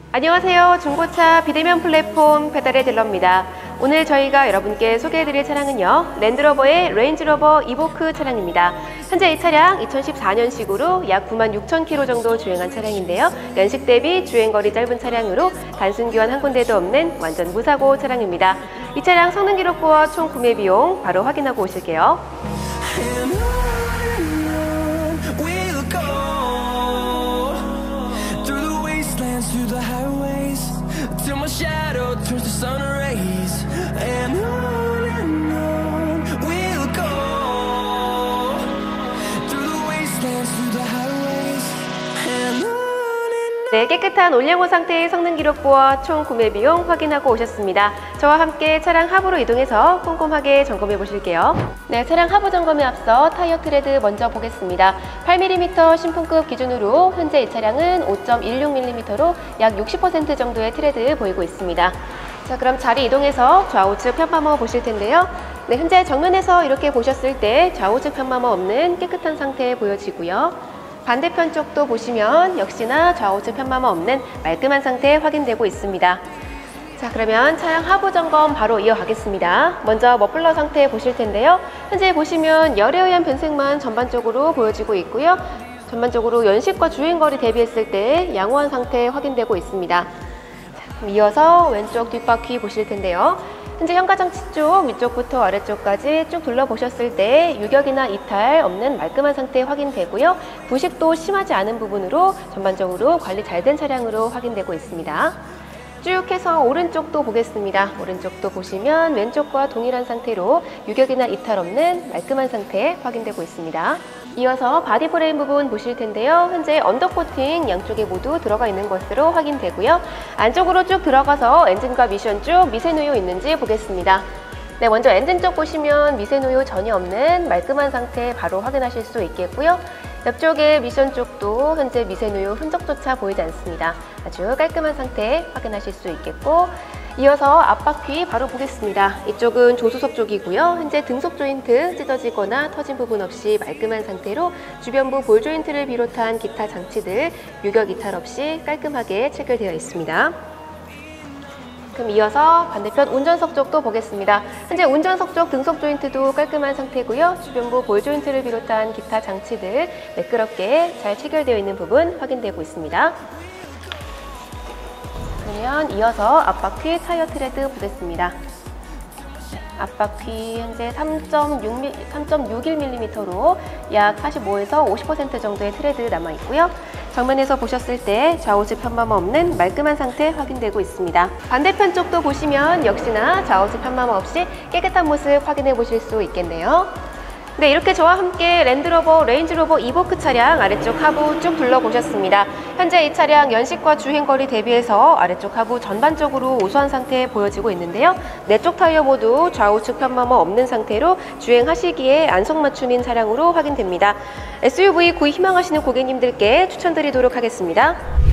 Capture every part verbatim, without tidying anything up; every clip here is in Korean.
안녕하세요. 중고차 비대면 플랫폼 배달의 딜러입니다. 오늘 저희가 여러분께 소개해드릴 차량은요, 랜드로버의 레인지로버 이보크 차량입니다. 현재 이 차량 이천십사 년식으로 약 구만 육천 킬로미터 정도 주행한 차량인데요. 연식 대비 주행거리 짧은 차량으로 단순 교환 한 군데도 없는 완전 무사고 차량입니다. 이 차량 성능 기록부와 총 구매 비용 바로 확인하고 오실게요. Through the highways till my shadow turns to sun rays, and on and on we'll go through the wastelands, through the highways, and on. 네, 깨끗한 올영호 상태의 성능 기록부와 총 구매 비용 확인하고 오셨습니다. 저와 함께 차량 하부로 이동해서 꼼꼼하게 점검해 보실게요. 네, 차량 하부 점검에 앞서 타이어 트레드 먼저 보겠습니다. 팔 밀리미터 신품급 기준으로 현재 이 차량은 오 점 일육 밀리미터로 약 육십 퍼센트 정도의 트레드 보이고 있습니다. 자, 그럼 자리 이동해서 좌우측 편마모 보실 텐데요. 네, 현재 정면에서 이렇게 보셨을 때 좌우측 편마모 없는 깨끗한 상태 보여지고요. 반대편 쪽도 보시면 역시나 좌우측 편마모 없는 말끔한 상태 확인되고 있습니다. 자, 그러면 차량 하부 점검 바로 이어가겠습니다. 먼저 머플러 상태 보실 텐데요. 현재 보시면 열에 의한 변색만 전반적으로 보여지고 있고요. 전반적으로 연식과 주행거리 대비했을 때 양호한 상태 확인되고 있습니다. 자, 그럼 이어서 왼쪽 뒷바퀴 보실 텐데요. 현재 현가장치 쪽 위쪽부터 아래쪽까지 쭉 둘러보셨을 때 유격이나 이탈 없는 말끔한 상태 확인되고요. 부식도 심하지 않은 부분으로 전반적으로 관리 잘 된 차량으로 확인되고 있습니다. 쭉 해서 오른쪽도 보겠습니다. 오른쪽도 보시면 왼쪽과 동일한 상태로 유격이나 이탈 없는 말끔한 상태 확인되고 있습니다. 이어서 바디 프레임 부분 보실 텐데요. 현재 언더코팅 양쪽에 모두 들어가 있는 것으로 확인되고요. 안쪽으로 쭉 들어가서 엔진과 미션 쪽 미세누유 있는지 보겠습니다. 네, 먼저 엔진 쪽 보시면 미세누유 전혀 없는 말끔한 상태 바로 확인하실 수 있겠고요. 옆쪽에 미션 쪽도 현재 미세누유 흔적조차 보이지 않습니다. 아주 깔끔한 상태 확인하실 수 있겠고, 이어서 앞바퀴 바로 보겠습니다. 이쪽은 조수석 쪽이고요. 현재 등속 조인트 찢어지거나 터진 부분 없이 말끔한 상태로 주변부 볼 조인트를 비롯한 기타 장치들 유격 이탈 없이 깔끔하게 체결되어 있습니다. 그럼 이어서 반대편 운전석 쪽도 보겠습니다. 현재 운전석 쪽 등속 조인트도 깔끔한 상태고요. 주변부 볼 조인트를 비롯한 기타 장치들 매끄럽게 잘 체결되어 있는 부분 확인되고 있습니다. 그러면 이어서 앞바퀴 타이어 트레드 보겠습니다. 앞바퀴 현재 삼 점 육일 밀리미터로 약 사십오에서 오십 퍼센트 정도의 트레드 남아있고요. 정면에서 보셨을 때 좌우측 편마모 없는 말끔한 상태 확인되고 있습니다. 반대편 쪽도 보시면 역시나 좌우측 편마모 없이 깨끗한 모습 확인해 보실 수 있겠네요. 네, 이렇게 저와 함께 랜드로버 레인지로버 이보크 차량 아래쪽 하부 쭉 둘러보셨습니다. 현재 이 차량 연식과 주행거리 대비해서 아래쪽 하부 전반적으로 우수한 상태 보여지고 있는데요. 네 쪽 타이어 모두 좌우측 편마모 없는 상태로 주행하시기에 안성맞춤인 차량으로 확인됩니다. 에스유브이 구입 희망하시는 고객님들께 추천드리도록 하겠습니다.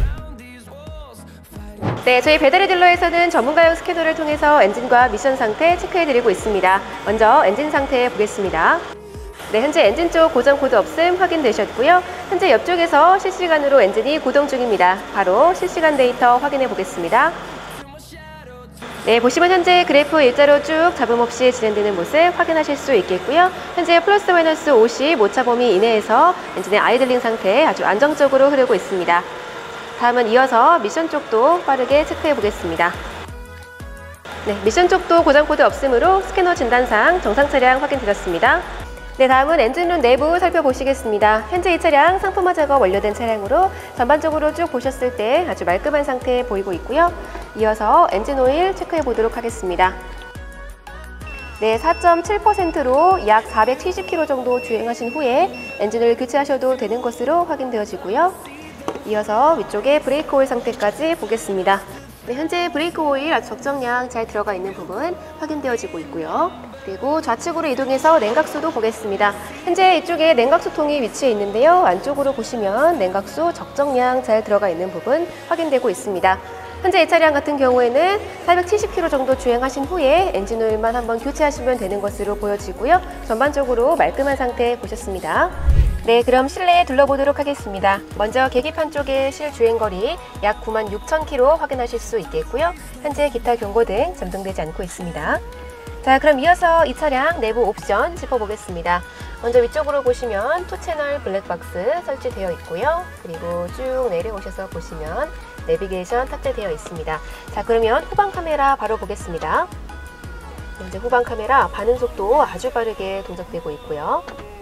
네, 저희 배달의 딜러에서는 전문가용 스캐너를 통해서 엔진과 미션 상태 체크해드리고 있습니다. 먼저 엔진 상태 보겠습니다. 네, 현재 엔진 쪽 고정 코드 없음 확인되셨고요. 현재 옆쪽에서 실시간으로 엔진이 구동 중입니다. 바로 실시간 데이터 확인해 보겠습니다. 네, 보시면 현재 그래프 일자로 쭉 잡음 없이 진행되는 모습 확인하실 수 있겠고요. 현재 플러스 마이너스 오십 오차 범위 이내에서 엔진의 아이들링 상태 아주 안정적으로 흐르고 있습니다. 다음은 이어서 미션 쪽도 빠르게 체크해 보겠습니다. 네, 미션 쪽도 고장 코드 없음으로 스캐너 진단상 정상 차량 확인되었습니다. 네, 다음은 엔진룸 내부 살펴보시겠습니다. 현재 이 차량 상품화 작업 완료된 차량으로 전반적으로 쭉 보셨을 때 아주 말끔한 상태 보이고 있고요. 이어서 엔진 오일 체크해 보도록 하겠습니다. 네, 사 점 칠 퍼센트로 약 사백칠십 킬로미터 정도 주행하신 후에 엔진을 교체하셔도 되는 것으로 확인되어지고요. 이어서 위쪽에 브레이크 오일 상태까지 보겠습니다. 네, 현재 브레이크 오일 아주 적정량 잘 들어가 있는 부분 확인되어지고 있고요. 그리고 좌측으로 이동해서 냉각수도 보겠습니다. 현재 이쪽에 냉각수통이 위치해 있는데요. 안쪽으로 보시면 냉각수 적정량 잘 들어가 있는 부분 확인되고 있습니다. 현재 이 차량 같은 경우에는 사백칠십 킬로미터 정도 주행하신 후에 엔진오일만 한번 교체하시면 되는 것으로 보여지고요. 전반적으로 말끔한 상태 보셨습니다. 네, 그럼 실내에 둘러보도록 하겠습니다. 먼저 계기판 쪽의 실주행거리 약 구만 육천 킬로미터 확인하실 수 있겠고요. 현재 기타 경고등 점등되지 않고 있습니다. 자, 그럼 이어서 이 차량 내부 옵션 짚어보겠습니다. 먼저 위쪽으로 보시면 투 채널 블랙박스 설치되어 있고요. 그리고 쭉 내려오셔서 보시면 내비게이션 탑재되어 있습니다. 자, 그러면 후방 카메라 바로 보겠습니다. 현재 후방 카메라 반응 속도 아주 빠르게 동작되고 있고요.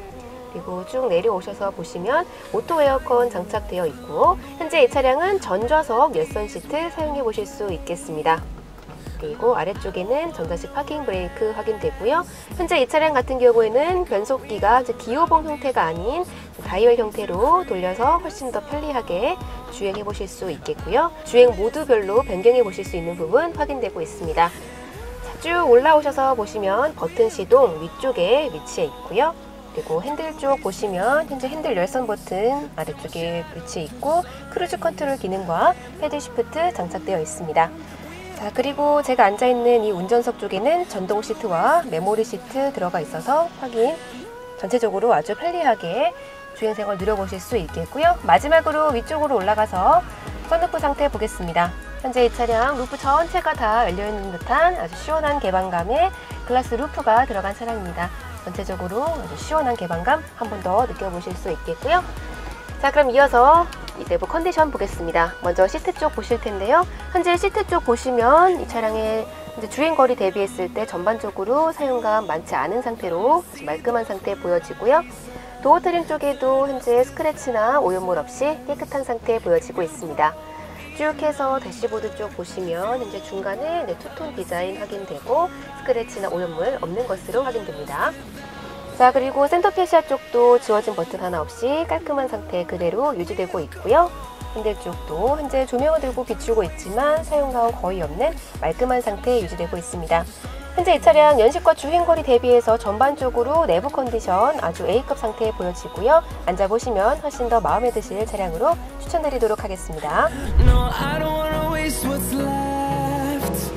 그리고 쭉 내려오셔서 보시면 오토 에어컨 장착되어 있고, 현재 이 차량은 전좌석 열선 시트 사용해 보실 수 있겠습니다. 그리고 아래쪽에는 전자식 파킹 브레이크 확인되고요. 현재 이 차량 같은 경우에는 변속기가 기어봉 형태가 아닌 다이얼 형태로 돌려서 훨씬 더 편리하게 주행해 보실 수 있겠고요. 주행 모드별로 변경해 보실 수 있는 부분 확인되고 있습니다. 자, 쭉 올라오셔서 보시면 버튼 시동 위쪽에 위치해 있고요. 그리고 핸들 쪽 보시면 현재 핸들 열선 버튼 아래쪽에 위치해 있고, 크루즈 컨트롤 기능과 패드 시프트 장착되어 있습니다. 자, 그리고 제가 앉아있는 이 운전석 쪽에는 전동 시트와 메모리 시트 들어가 있어서 확인, 전체적으로 아주 편리하게 주행생활 누려보실 수 있겠고요. 마지막으로 위쪽으로 올라가서 썬루프 상태 보겠습니다. 현재 이 차량 루프 전체가 다 열려있는 듯한 아주 시원한 개방감의 글라스 루프가 들어간 차량입니다. 전체적으로 아주 시원한 개방감 한 번 더 느껴보실 수 있겠고요. 자, 그럼 이어서 이 내부 컨디션 보겠습니다. 먼저 시트 쪽 보실 텐데요. 현재 시트 쪽 보시면 이 차량의 주행거리 대비했을 때 전반적으로 사용감 많지 않은 상태로 말끔한 상태 보여지고요. 도어 트림 쪽에도 현재 스크래치나 오염물 없이 깨끗한 상태 보여지고 있습니다. 쭉 해서 대시보드 쪽 보시면 현재 중간에 네, 투톤 디자인 확인되고 스크래치나 오염물 없는 것으로 확인됩니다. 자, 그리고 센터페시아 쪽도 지워진 버튼 하나 없이 깔끔한 상태 그대로 유지되고 있고요. 핸들 쪽도 현재 조명을 들고 비추고 있지만 사용감 거의 없는 말끔한 상태 유지되고 있습니다. 현재 이 차량 연식과 주행거리 대비해서 전반적으로 내부 컨디션 아주 A급 상태 보여지고요. 앉아보시면 훨씬 더 마음에 드실 차량으로 추천드리도록 하겠습니다. No, I don't wanna waste what's left.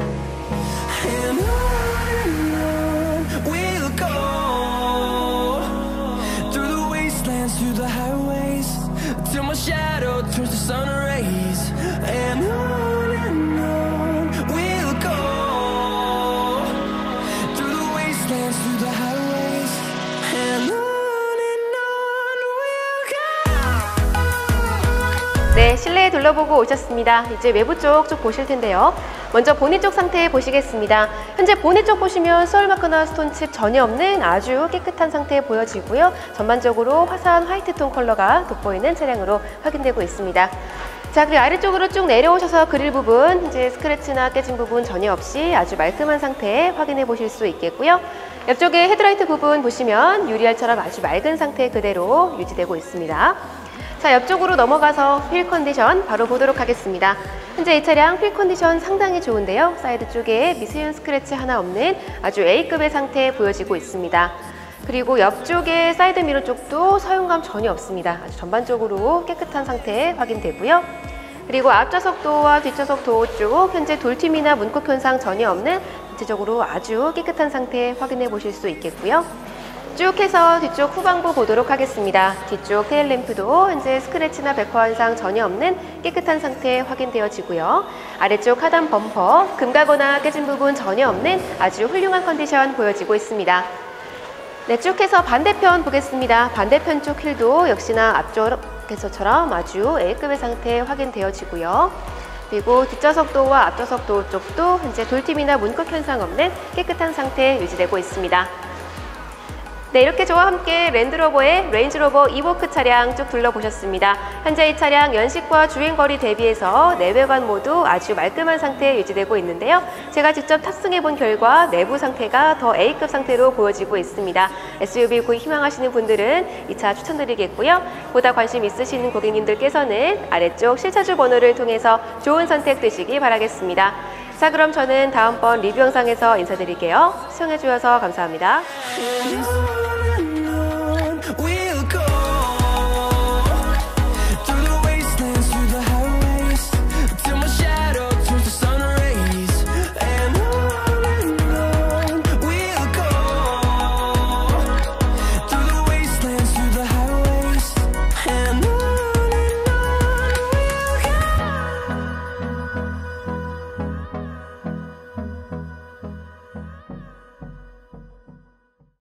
And on and on we'll go through the wastelands, through the highways, till my shadow turns to sun rays. And on and on we'll go through the wastelands, through the highways. And on and on we'll go. 네, 실내에 둘러보고 오셨습니다. 이제 외부 쪽 쭉 보실 텐데요. 먼저 보닛 쪽 상태 보시겠습니다. 현재 보닛 쪽 보시면 수월마크나 스톤칩 전혀 없는 아주 깨끗한 상태 보여지고요. 전반적으로 화사한 화이트톤 컬러가 돋보이는 차량으로 확인되고 있습니다. 자, 그리고 아래쪽으로 쭉 내려오셔서 그릴 부분, 현재 스크래치나 깨진 부분 전혀 없이 아주 말끔한 상태 확인해 보실 수 있겠고요. 옆쪽에 헤드라이트 부분 보시면 유리알처럼 아주 맑은 상태 그대로 유지되고 있습니다. 자, 옆쪽으로 넘어가서 휠 컨디션 바로 보도록 하겠습니다. 현재 이 차량 휠 컨디션 상당히 좋은데요. 사이드 쪽에 미세윤 스크래치 하나 없는 아주 A급의 상태 보여지고 있습니다. 그리고 옆쪽에 사이드 미러 쪽도 사용감 전혀 없습니다. 아주 전반적으로 깨끗한 상태 확인되고요. 그리고 앞좌석 도어와 뒷좌석 도어 쪽 현재 돌튀미나 문콕 현상 전혀 없는 전체적으로 아주 깨끗한 상태 확인해 보실 수 있겠고요. 쭉 해서 뒤쪽 후방부 보도록 하겠습니다. 뒤쪽 테일램프도 현재 스크래치나 백화 현상 전혀 없는 깨끗한 상태 확인되어지고요. 아래쪽 하단 범퍼, 금가거나 깨진 부분 전혀 없는 아주 훌륭한 컨디션 보여지고 있습니다. 네, 쭉 해서 반대편 보겠습니다. 반대편 쪽 휠도 역시나 앞쪽에서처럼 아주 A급의 상태 확인되어지고요. 그리고 뒷좌석 도어와 앞좌석 도어 쪽도 현재 돌팀이나 문콕 현상 없는 깨끗한 상태 유지되고 있습니다. 네, 이렇게 저와 함께 랜드로버의 레인지로버 이보크 차량 쭉 둘러보셨습니다. 현재 이 차량 연식과 주행거리 대비해서 내외관 모두 아주 말끔한 상태 유지되고 있는데요. 제가 직접 탑승해 본 결과 내부 상태가 더 A급 상태로 보여지고 있습니다. 에스유브이 구입 희망하시는 분들은 이 차 추천드리겠고요. 보다 관심 있으신 고객님들께서는 아래쪽 실차주 번호를 통해서 좋은 선택 되시기 바라겠습니다. 자, 그럼 저는 다음번 리뷰 영상에서 인사드릴게요. 시청해주셔서 감사합니다.